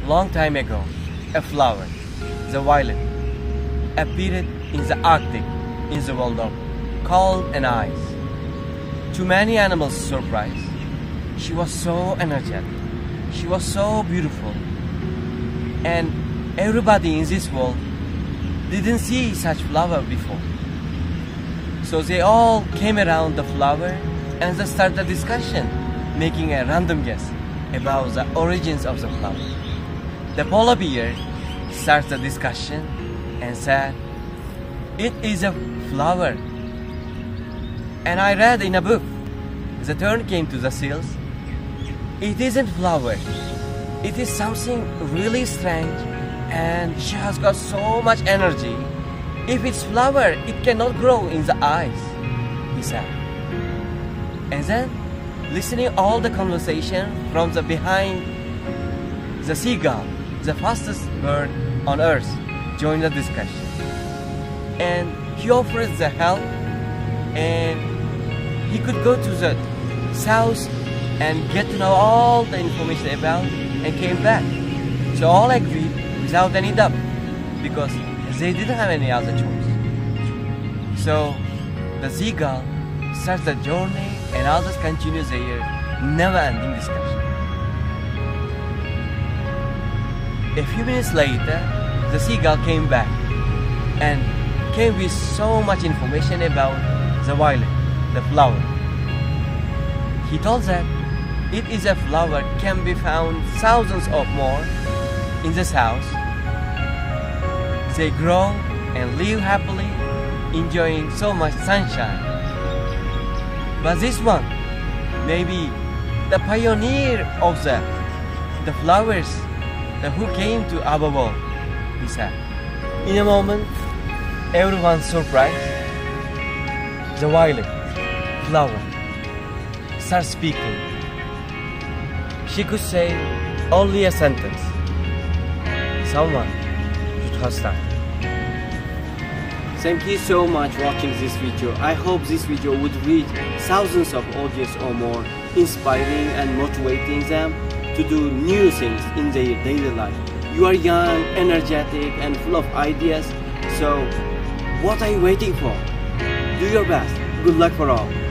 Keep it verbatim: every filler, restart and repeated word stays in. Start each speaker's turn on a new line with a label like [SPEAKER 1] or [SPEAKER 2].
[SPEAKER 1] long time ago, a flower, the violet, appeared in the Arctic in the world of cold and ice. To many animals' surprise, she was so energetic, she was so beautiful, and everybody in this world didn't see such flower before. So they all came around the flower and they started a discussion, making a random guess about the origins of the flower. The polar bear starts the discussion and said, "It is a flower." And I read in a book, the turn came to the seals. It isn't flower, it is something really strange, and she has got so much energy. If it's flower, it cannot grow in the ice, he said. And then, listening all the conversation from the behind, the seagull, the fastest bird on earth, joined the discussion. And he offered the help, and he could go to the south and get to know all the information about and came back. So all agreed without any doubt because they didn't have any other choice. So the seagull starts the journey and others continue their never-ending discussion. A few minutes later, the seagull came back and came with so much information about the violet, the flower. He told that it is a flower can be found thousands of more in the south. They grow and live happily, enjoying so much sunshine. But this one may be the pioneer of the, the flowers the who came to our world, he said. In a moment, everyone's surprised. The violet flower starts speaking. She could say only a sentence. Someone should have started.
[SPEAKER 2] Thank you so much for watching this video. I hope this video would reach thousands of audience or more, inspiring and motivating them to do new things in their daily life. You are young, energetic, and full of ideas. So, what are you waiting for? Do your best. Good luck for all.